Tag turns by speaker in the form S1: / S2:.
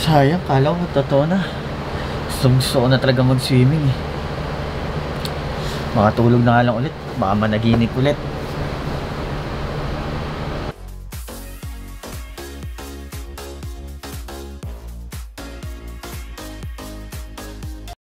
S1: Sayang, kala ko totoo na. Gusto ko na talaga mag-swimming eh. Makatulog na nga lang ulit. Baka managinip ulit.